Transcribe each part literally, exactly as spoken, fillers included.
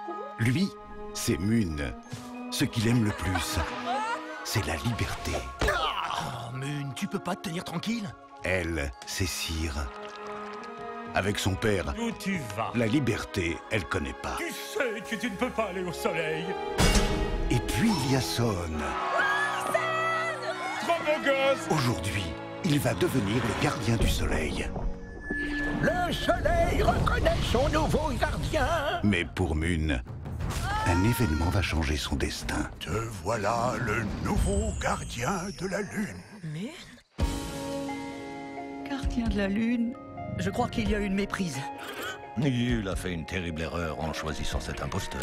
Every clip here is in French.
Lui, c'est Moon. Ce qu'il aime le plus, c'est la liberté. Oh, Moon, tu peux pas te tenir tranquille? Elle, c'est Cire. Avec son père, Où tu vas? la liberté, elle connaît pas. Tu sais que tu ne peux pas aller au soleil. Et puis il y a Son. Trop beau gosse. Aujourd'hui, il va devenir le gardien du soleil. Le soleil reconnaît son nouveau gardien. Mais pour Moon, un événement va changer son destin. Te voilà le nouveau gardien de la Lune. Moon? Gardien de la Lune? Je crois qu'il y a une méprise. Il a fait une terrible erreur en choisissant cet imposteur.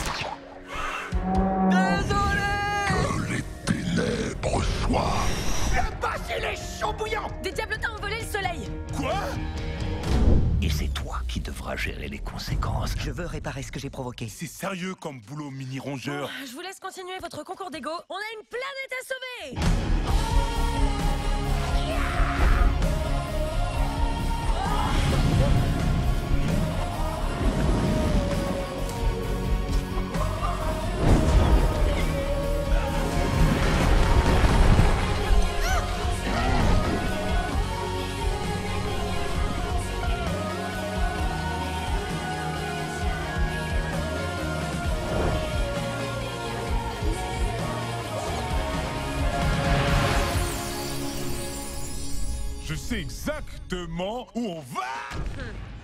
Que les ténèbres soient. Le boss, il est chaud bouillant. Des diablotins ont volé le soleil. Quoi? Et c'est toi qui devras gérer les conséquences. Je veux réparer ce que j'ai provoqué. C'est sérieux comme boulot, mini-rongeur. Je vous laisse continuer votre concours d'ego. On a une planète à sauver. Je sais exactement où on va.